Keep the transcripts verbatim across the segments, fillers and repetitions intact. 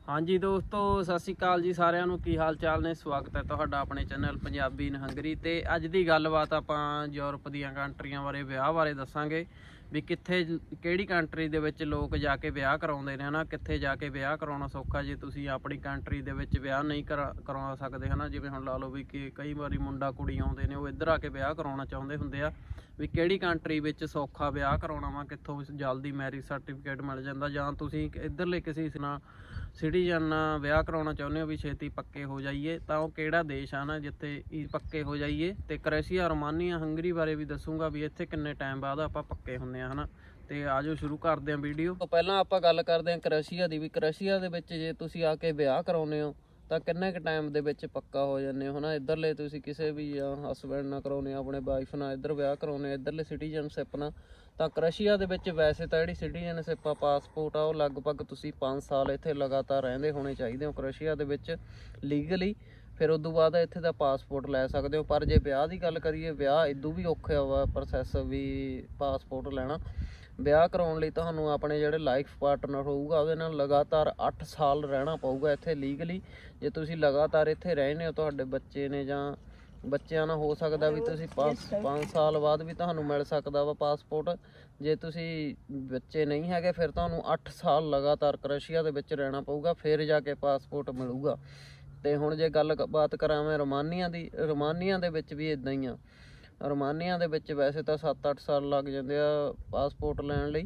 हाँ जी दोस्तों, सत श्री अकाल जी सारिਆਂ ਨੂੰ। ਕੀ ਹਾਲ ਚਾਲ ਨੇ? ਸਵਾਗਤ ਹੈ ਤੁਹਾਡਾ ਆਪਣੇ ਚੈਨਲ ਪੰਜਾਬੀ ਇਨ ਹੰਗਰੀ ਤੇ ਅੱਜ ਦੀ ਗੱਲਬਾਤ ਆਪਾਂ ਯੂਰਪ ਦੀਆਂ ਕੰਟਰੀਆਂ ਬਾਰੇ, ਵਿਆਹ ਬਾਰੇ ਦੱਸਾਂਗੇ ਵੀ ਕਿੱਥੇ ਕਿਹੜੀ ਕੰਟਰੀ ਦੇ ਵਿੱਚ ਲੋਕ ਜਾ ਕੇ ਵਿਆਹ ਕਰਾਉਂਦੇ ਨੇ ਹਨਾ। ਕਿੱਥੇ ਜਾ ਕੇ ਵਿਆਹ ਕਰਾਉਣਾ ਸੌਖਾ ਜੇ ਤੁਸੀਂ ਆਪਣੀ ਕੰਟਰੀ ਦੇ ਵਿੱਚ ਵਿਆਹ ਨਹੀਂ ਕਰਾ ਕਰਵਾ ਸਕਦੇ ਹਨਾ। ਜਿਵੇਂ ਹੁਣ ਲਾ ਲਓ ਵੀ ਕਿ ਕਈ ਵਾਰੀ ਮੁੰਡਾ ਕੁੜੀ ਆਉਂਦੇ ਨੇ, ਉਹ ਇੱਧਰ ਆ ਕੇ ਵਿਆਹ ਕਰਾਉਣਾ ਚਾਹੁੰਦੇ ਹੁੰਦੇ ਆ ਵੀ ਕਿਹੜੀ ਕੰਟਰੀ ਵਿੱਚ ਸੌਖਾ ਵਿਆਹ ਕਰਾਉਣਾ ਵਾ, ਕਿੱਥੋਂ ਜਲਦੀ ਮੈਰਿਜ ਸਰਟੀਫਿਕੇਟ ਮਿਲ ਜਾਂਦਾ, ਜਾਂ ਤੁਸੀਂ ਇੱਧਰਲੇ ਕਿਸੇ ਨਾਲ ਸਿਟੀਜ਼ਨ ਨਾਲ ਵਿਆਹ ਕਰਾਉਣਾ ਚਾਹੁੰਦੇ ਹੋ ਵੀ ਛੇਤੀ ਪੱਕੇ ਹੋ ਜਾਈਏ, ਤਾਂ ਉਹ ਕਿਹੜਾ ਦੇਸ਼ ਆ ਨਾ ਜਿੱਥੇ ਪੱਕੇ ਹੋ ਜਾਈਏ। ਤੇ ਕ੍ਰੋਏਸ਼ੀਆ, ਰੋਮਾਨੀਆ, ਹੰਗਰੀ ਬਾਰੇ ਵੀ ਦੱਸੂਗਾ ਵੀ ਇੱਥੇ ਕਿੰਨੇ ਟਾਈਮ ਬਾਅਦ ਆਪਾਂ ਪੱਕੇ ਹੁੰਦੇ ਆ ਹਨਾ। ਤੇ ਆਜੋ ਸ਼ੁਰੂ ਕਰਦੇ ਹਾਂ ਵੀਡੀਓ। ਤੋਂ ਪਹਿਲਾਂ ਆਪਾਂ ਗੱਲ ਕਰਦੇ ਹਾਂ ਕ੍ਰੋਏਸ਼ੀਆ ਦੀ ਵੀ ਕ੍ਰੋਏਸ਼ੀਆ ਦੇ ਵਿੱਚ ਜੇ ਤੁਸੀਂ ਆ ਕੇ ਵਿਆਹ ਕਰਾਉਂਦੇ ਹੋ ਤਾਂ ਕਿੰਨੇ ਕੁ ਟਾਈਮ ਦੇ ਵਿੱਚ ਪੱਕਾ ਹੋ ਜਾਂਦੇ ਹੋ ਹਨਾ। ਇੱਧਰਲੇ ਤੁਸੀਂ ਕਿਸੇ ਵੀ ਹਸਬੈਂਡ ਨਾਲ ਕਰਾਉਂਦੇ ਹੋ, ਆਪਣੇ ਵਾਈਫ ਨਾਲ ਇੱਧਰ ਵਿਆਹ ਕਰਾਉਂਦੇ ਹੋ ਇੱਧਰਲੇ ਸਿਟੀਜ਼ਨਸ਼ਿਪ ਨਾਲ, ਤਾਂ ਕ੍ਰੋਏਸ਼ੀਆ ਦੇ ਵਿੱਚ ਵੈਸੇ ਤਾਂ ਜਿਹੜੀ ਸਿਟੀਜ਼ਨਸ਼ਿਪ ਆ, ਪਾਸਪੋਰਟ ਆ, ਉਹ ਲਗਭਗ ਤੁਸੀਂ ਪੰਜ ਸਾਲ ਇੱਥੇ ਲਗਾਤਾਰ ਰਹਿੰਦੇ ਹੋਣੇ ਚਾਹੀਦੇ ਹੋ ਕ੍ਰੋਏਸ਼ੀਆ ਦੇ ਵਿੱਚ ਲੀਗਲੀ। ਫਿਰ ਉਸ ਤੋਂ ਬਾਅਦ ਇੱਥੇ ਦਾ ਪਾਸਪੋਰਟ ਲੈ ਸਕਦੇ ਹੋ। ਪਰ ਜੇ ਵਿਆਹ ਦੀ ਗੱਲ ਕਰੀਏ, ਵਿਆਹ ਇਦੋਂ ਵੀ ਔਖਾ ਵਾ ਪ੍ਰੋਸੈਸ ਵੀ ਪਾਸਪੋਰਟ ਲੈਣਾ। ਵਿਆਹ ਕਰਾਉਣ ਲਈ ਤੁਹਾਨੂੰ ਆਪਣੇ ਜਿਹੜੇ ਲਾਈਫ ਪਾਰਟਨਰ ਹੋਊਗਾ ਉਹਦੇ ਨਾਲ ਲਗਾਤਾਰ ਅੱਠ ਸਾਲ ਰਹਿਣਾ ਪਊਗਾ ਇੱਥੇ ਲੀਗਲੀ। ਜੇ ਤੁਸੀਂ ਲਗਾਤਾਰ ਇੱਥੇ ਰਹਿੰਦੇ ਹੋ, ਤੁਹਾਡੇ ਬੱਚੇ ਨੇ ਜਾਂ ਬੱਚਿਆਂ ਨਾਲ ਹੋ ਸਕਦਾ ਵੀ ਤੁਸੀਂ ਪੰਜ ਪੰਜ ਸਾਲ ਬਾਅਦ ਵੀ ਤੁਹਾਨੂੰ ਮਿਲ ਸਕਦਾ ਵਾ ਪਾਸਪੋਰਟ। ਜੇ ਤੁਸੀਂ ਬੱਚੇ ਨਹੀਂ ਹੈਗੇ ਫਿਰ ਤੁਹਾਨੂੰ ਅੱਠ ਸਾਲ ਲਗਾਤਾਰ ਕ੍ਰੋਏਸ਼ੀਆ ਦੇ ਵਿੱਚ ਰਹਿਣਾ ਪਊਗਾ, ਫਿਰ ਜਾ ਕੇ ਪਾਸਪੋਰਟ ਮਿਲੂਗਾ। ਤੇ ਹੁਣ ਜੇ ਗੱਲ ਬਾਤ ਕਰਾਂ ਮੈਂ ਰੋਮਾਨੀਆ ਦੀ, ਰੋਮਾਨੀਆ ਦੇ ਵਿੱਚ ਵੀ ਇੱਦਾਂ ਹੀ ਆ। ਰੋਮਾਨੀਆ ਦੇ ਵਿੱਚ ਵੈਸੇ ਤਾਂ ਸੱਤ ਅੱਠ ਸਾਲ ਲੱਗ ਜਾਂਦੇ ਆ ਪਾਸਪੋਰਟ ਲੈਣ ਲਈ,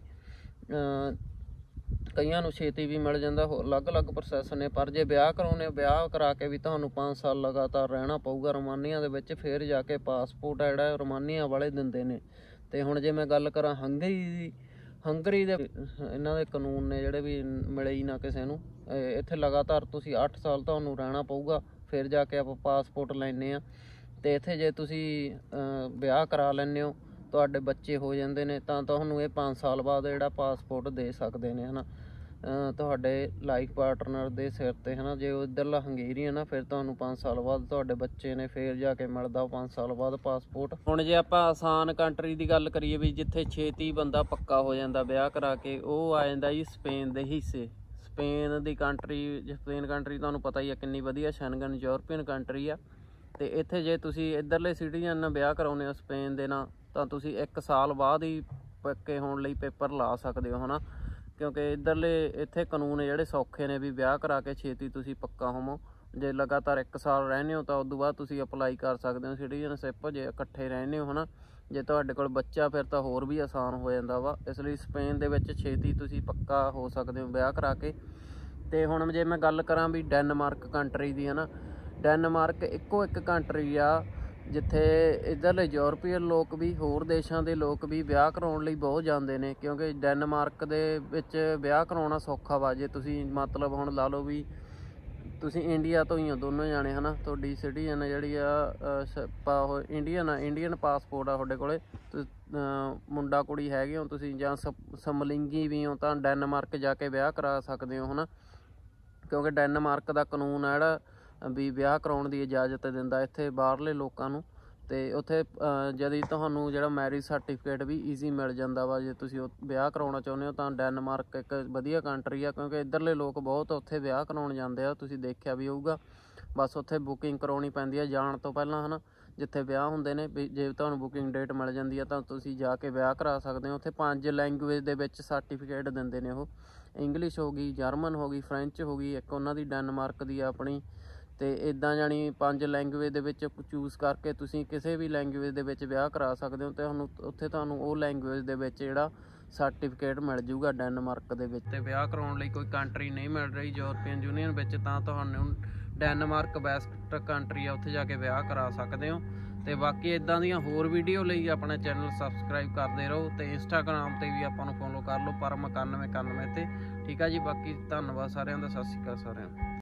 ਕਈਆਂ ਨੂੰ ਛੇਤੀ ਵੀ ਮਿਲ ਜਾਂਦਾ, ਅਲੱਗ-ਅਲੱਗ ਪ੍ਰੋਸੈਸ ਨੇ। ਪਰ ਜੇ ਵਿਆਹ ਕਰਾਉਣੇ, ਵਿਆਹ ਕਰਾ ਕੇ ਵੀ ਤੁਹਾਨੂੰ ਪੰਜ ਸਾਲ ਲਗਾਤਾਰ ਰਹਿਣਾ ਪਊਗਾ ਰੋਮਾਨੀਆ ਦੇ ਵਿੱਚ, ਫਿਰ ਜਾ ਕੇ ਪਾਸਪੋਰਟ ਆ ਜਿਹੜਾ ਰੋਮਾਨੀਆ ਵਾਲੇ ਦਿੰਦੇ ਨੇ। ਤੇ ਹੁਣ ਜੇ ਮੈਂ ਗੱਲ ਕਰਾਂ ਹੰਗਰੀ ਦੀ, ਹੰਗਰੀ ਦੇ ਇਹਨਾਂ ਦੇ ਕਾਨੂੰਨ ਨੇ ਜਿਹੜੇ ਵੀ ਮਿਲੇ ਹੀ ਨਾ ਕਿਸੇ ਨੂੰ। ਇੱਥੇ ਲਗਾਤਾਰ ਤੁਸੀਂ ਅੱਠ ਸਾਲ ਤੁਹਾਨੂੰ ਰਹਿਣਾ ਪਊਗਾ, ਫਿਰ ਜਾ ਕੇ ਆਪਾਂ ਪਾਸਪੋਰਟ ਲੈਂਦੇ ਹਾਂ। ਅਤੇ ਇੱਥੇ ਜੇ ਤੁਸੀਂ ਵਿਆਹ ਕਰਾ ਲੈਂਦੇ ਹੋ, ਤੁਹਾਡੇ ਬੱਚੇ ਹੋ ਜਾਂਦੇ ਨੇ, ਤਾਂ ਤੁਹਾਨੂੰ ਇਹ ਪੰਜ ਸਾਲ ਬਾਅਦ ਜਿਹੜਾ ਪਾਸਪੋਰਟ ਦੇ ਸਕਦੇ ਨੇ ਹੈ ਨਾ, ਤੁਹਾਡੇ ਲਾਈਫ ਪਾਰਟਨਰ ਦੇ ਸਿਰ 'ਤੇ ਹੈ ਨਾ। ਜੇ ਉਹ ਇੱਧਰਲਾ ਹੰਗੇਰੀਅਨ ਆ, ਫਿਰ ਤੁਹਾਨੂੰ ਪੰਜ ਸਾਲ ਬਾਅਦ ਤੁਹਾਡੇ ਬੱਚੇ ਨੇ, ਫਿਰ ਜਾ ਕੇ ਮਿਲਦਾ ਪੰਜ ਸਾਲ ਬਾਅਦ ਪਾਸਪੋਰਟ। ਹੁਣ ਜੇ ਆਪਾਂ ਆਸਾਨ ਕੰਟਰੀ ਦੀ ਗੱਲ ਕਰੀਏ ਵੀ ਜਿੱਥੇ ਛੇਤੀ ਬੰਦਾ ਪੱਕਾ ਹੋ ਜਾਂਦਾ ਵਿਆਹ ਕਰਾ ਕੇ, ਉਹ ਆ ਜਾਂਦਾ ਜੀ ਸਪੇਨ ਦੇ ਹਿੱਸੇ। ਸਪੇਨ ਦੀ ਕੰਟਰੀ, ਸਪੇਨ ਕੰਟਰੀ ਤੁਹਾਨੂੰ ਪਤਾ ਹੀ ਆ ਕਿੰਨੀ ਵਧੀਆ ਸ਼ੈਂਗਨ ਯੂਰਪੀਅਨ ਕੰਟਰੀ ਆ। ਅਤੇ ਇੱਥੇ ਜੇ ਤੁਸੀਂ ਇੱਧਰਲੇ ਸਿਟੀਜ਼ਨ ਨਾਲ ਵਿਆਹ ਕਰਾਉਂਦੇ ਹੋ ਸਪੇਨ ਦੇ ਨਾਲ, ਤਾਂ ਤੁਸੀਂ ਇੱਕ ਸਾਲ ਬਾਅਦ ਹੀ ਪੱਕੇ ਹੋਣ ਲਈ ਪੇਪਰ ਲਾ ਸਕਦੇ ਹੋ ਹੈ ਨਾ। ਕਿਉਂਕਿ ਇੱਧਰਲੇ ਇੱਥੇ ਕਾਨੂੰਨ ਜਿਹੜੇ ਸੌਖੇ ਨੇ ਵੀ ਵਿਆਹ ਕਰਾ ਕੇ ਛੇਤੀ ਤੁਸੀਂ ਪੱਕਾ ਹੋਵੋ। ਜੇ ਲਗਾਤਾਰ ਇੱਕ ਸਾਲ ਰਹਿੰਦੇ ਹੋ ਤਾਂ ਉਸ ਤੋਂ ਬਾਅਦ ਤੁਸੀਂ ਅਪਲਾਈ ਕਰ ਸਕਦੇ ਹੋ ਸਿਟੀਜ਼ਨਸ਼ਿਪ, ਜੇ ਇਕੱਠੇ ਰਹਿੰਦੇ ਹੋ ਹੈ ਨਾ। ਜੇ ਤੁਹਾਡੇ ਕੋਲ ਬੱਚਾ ਫਿਰ ਤਾਂ ਹੋਰ ਵੀ ਆਸਾਨ ਹੋ ਜਾਂਦਾ ਵਾ। ਇਸ ਲਈ ਸਪੇਨ ਦੇ ਵਿੱਚ ਛੇਤੀ ਤੁਸੀਂ ਪੱਕਾ ਹੋ ਸਕਦੇ ਹੋ ਵਿਆਹ ਕਰਾ ਕੇ। ਅਤੇ ਹੁਣ ਜੇ ਮੈਂ ਗੱਲ ਕਰਾਂ ਵੀ ਡੈਨਮਾਰਕ ਕੰਟਰੀ ਦੀ ਹੈ ਨਾ, ਡੈਨਮਾਰਕ ਇੱਕੋ ਇੱਕ ਕੰਟਰੀ ਆ ਜਿੱਥੇ ਇੱਧਰਲੇ ਯੂਰਪੀਅਨ ਲੋਕ ਵੀ, ਹੋਰ ਦੇਸ਼ਾਂ ਦੇ ਲੋਕ ਵੀ ਵਿਆਹ ਕਰਾਉਣ ਲਈ ਬਹੁਤ ਜਾਂਦੇ ਨੇ। ਕਿਉਂਕਿ ਡੈਨਮਾਰਕ ਦੇ ਵਿੱਚ ਵਿਆਹ ਕਰਾਉਣਾ ਸੌਖਾ ਵਾ। ਜੇ ਤੁਸੀਂ ਮਤਲਬ ਹੁਣ ਲਾ ਲਓ ਵੀ ਤੁਸੀਂ ਇੰਡੀਆ ਤੋਂ ਹੀ ਹੋ ਦੋਨੋਂ ਜਾਣੇ ਹੈ ਨਾ, ਤੁਹਾਡੀ ਸਿਟੀਜ਼ਨ ਜਿਹੜੀ ਆ ਉਹ ਇੰਡੀਅਨ ਆ, ਇੰਡੀਅਨ ਪਾਸਪੋਰਟ ਆ ਤੁਹਾਡੇ ਕੋਲ, ਮੁੰਡਾ ਕੁੜੀ ਹੈਗੇ ਹੋ ਤੁਸੀਂ, ਜਾਂ ਸ ਸਮਲਿੰਗੀ ਵੀ ਹੋ, ਤਾਂ ਡੈਨਮਾਰਕ ਜਾ ਕੇ ਵਿਆਹ ਕਰਾ ਸਕਦੇ ਹੋ ਹੈ ਨਾ। ਕਿਉਂਕਿ ਡੈਨਮਾਰਕ ਦਾ ਕਾਨੂੰਨ ਆ ਜਿਹੜਾ ਵੀ ਵਿਆਹ ਕਰਾਉਣ ਦੀ ਇਜਾਜ਼ਤ ਦਿੰਦਾ ਇੱਥੇ ਬਾਹਰਲੇ ਲੋਕਾਂ ਨੂੰ। ਅਤੇ ਉੱਥੇ ਜਦ ਤੁਹਾਨੂੰ ਜਿਹੜਾ ਮੈਰਿਜ ਸਰਟੀਫਿਕੇਟ ਵੀ ਈਜ਼ੀ ਮਿਲ ਜਾਂਦਾ ਵਾ। ਜੇ ਤੁਸੀਂ ਉਹ ਵਿਆਹ ਕਰਾਉਣਾ ਚਾਹੁੰਦੇ ਹੋ ਤਾਂ ਡੈਨਮਾਰਕ ਇੱਕ ਵਧੀਆ ਕੰਟਰੀ ਆ। ਕਿਉਂਕਿ ਇੱਧਰਲੇ ਲੋਕ ਬਹੁਤ ਉੱਥੇ ਵਿਆਹ ਕਰਾਉਣ ਜਾਂਦੇ ਆ, ਤੁਸੀਂ ਦੇਖਿਆ ਵੀ ਹੋਊਗਾ। ਬਸ ਉੱਥੇ ਬੁਕਿੰਗ ਕਰਾਉਣੀ ਪੈਂਦੀ ਹੈ ਜਾਣ ਤੋਂ ਪਹਿਲਾਂ ਹੈ ਨਾ, ਜਿੱਥੇ ਵਿਆਹ ਹੁੰਦੇ ਨੇ। ਵੀ ਜੇ ਤੁਹਾਨੂੰ ਬੁਕਿੰਗ ਡੇਟ ਮਿਲ ਜਾਂਦੀ ਆ ਤਾਂ ਤੁਸੀਂ ਜਾ ਕੇ ਵਿਆਹ ਕਰਾ ਸਕਦੇ ਹੋ। ਉੱਥੇ ਪੰਜ ਲੈਂਗੁਏਜ ਦੇ ਵਿੱਚ ਸਰਟੀਫਿਕੇਟ ਦਿੰਦੇ ਨੇ ਉਹ, ਇੰਗਲਿਸ਼ ਹੋ ਗਈ, ਜਰਮਨ ਹੋ ਗਈ, ਫਰੈਂਚ ਹੋ ਗਈ, ਇੱਕ ਉਹਨਾਂ ਦੀ ਡੈਨਮਾਰਕ ਦੀ ਆਪਣੀ। ਅਤੇ ਇੱਦਾਂ ਜਾਣੀ ਪੰਜ ਲੈਂਗੁਏਜ ਦੇ ਵਿੱਚ ਚੂਜ਼ ਕਰਕੇ ਤੁਸੀਂ ਕਿਸੇ ਵੀ ਲੈਂਗੁਏਜ ਦੇ ਵਿੱਚ ਵਿਆਹ ਕਰਾ ਸਕਦੇ ਹੋ। ਅਤੇ ਤੁਹਾਨੂੰ ਉੱਥੇ ਤੁਹਾਨੂੰ ਉਹ ਲੈਂਗੁਏਜ ਦੇ ਵਿੱਚ ਜਿਹੜਾ ਸਰਟੀਫਿਕੇਟ ਮਿਲ ਜੂਗਾ ਡੈਨਮਾਰਕ ਦੇ ਵਿੱਚ। ਅਤੇ ਵਿਆਹ ਕਰਾਉਣ ਲਈ ਕੋਈ ਕੰਟਰੀ ਨਹੀਂ ਮਿਲ ਰਹੀ ਯੂਰਪੀਅਨ ਯੂਨੀਅਨ ਵਿੱਚ, ਤਾਂ ਤੁਹਾਨੂੰ ਡੈਨਮਾਰਕ ਬੈਸਟ ਕੰਟਰੀ ਆ, ਉੱਥੇ ਜਾ ਕੇ ਵਿਆਹ ਕਰਾ ਸਕਦੇ ਹੋ। ਅਤੇ ਬਾਕੀ ਇੱਦਾਂ ਦੀਆਂ ਹੋਰ ਵੀਡੀਓ ਲਈ ਆਪਣਾ ਚੈਨਲ ਸਬਸਕ੍ਰਾਈਬ ਕਰਦੇ ਰਹੋ। ਅਤੇ ਇੰਸਟਾਗ੍ਰਾਮ 'ਤੇ ਵੀ ਆਪਾਂ ਨੂੰ ਫੋਲੋ ਕਰ ਲਓ ਪਰਮ ਇਕਾਨਵੇਂ ਇਕਾਨਵੇਂ 'ਤੇ। ਠੀਕ ਆ ਜੀ, ਬਾਕੀ ਧੰਨਵਾਦ ਸਾਰਿਆਂ ਦਾ। ਸਤਿ ਸ਼੍ਰੀ ਅਕਾਲ ਸਾਰਿਆਂ ਨੂੰ।